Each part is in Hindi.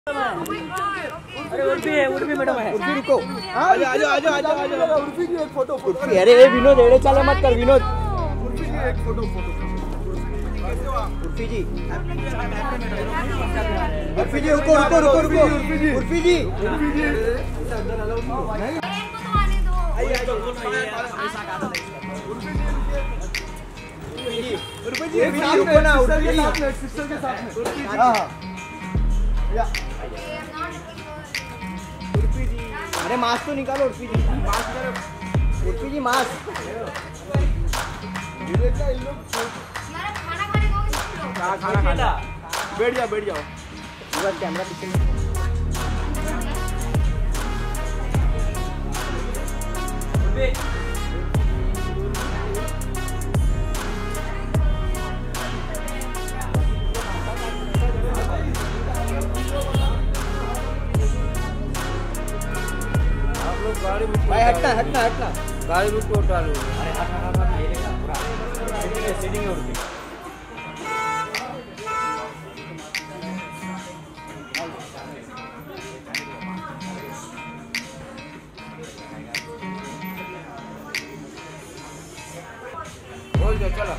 अरे उर्फी मैडम है। उर्फी रुको, आजा उर्फी की एक फोटो। उर्फी अरे विनोद एड़े चाले मत कर विनोद। उर्फी की एक फोटो। उर्फी जी रुको उर्फी जी रुको ना सिस्टर के साथ में। हाँ अरे मास्क तो निकालो उर्फी जी, मास्क खाना खाना बैठ जाओ पूरा कैमरा पीछे। भाई हटना गाड़ी रुक के उठा लो। अरे हट ये देखा पूरा सीटिंग है उर्फी। बोल दो चलो।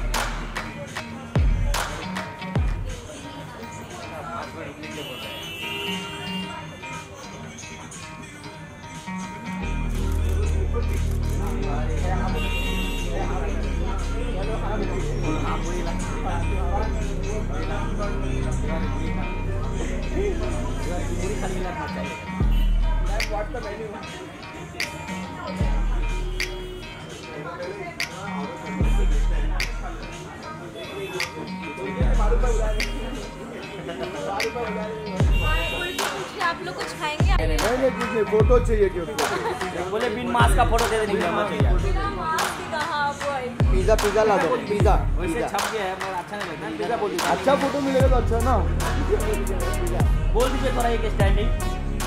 आप लोग कुछ खाएंगे? नहीं कुछ नहीं, फोटो चाहिए क्यों? बोले बिन मास्क का फोटो दे देंगे। पिज्जा ला दो पिज्जा। वैसे छप गया है पर अच्छा नहीं लगता। पिज्जा बोल दीजिए। अच्छा फोटो मिलेगा तो अच्छा ना। बोल दीजिए थोड़ा एक स्टैंडिंग।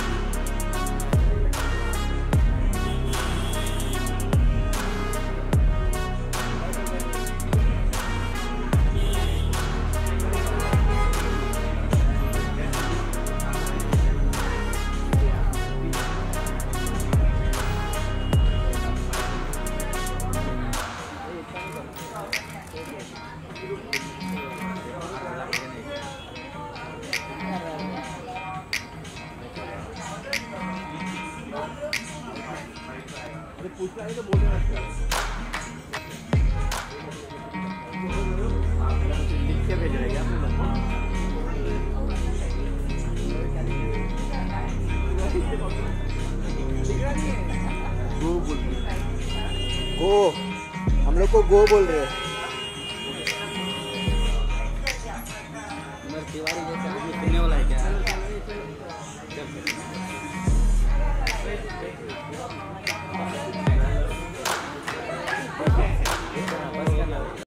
पूछना है तो बोलना है। लिख के भेज रहे हैं गो, हम लोग को गो बोल रहे हैं। तिवारी जैसा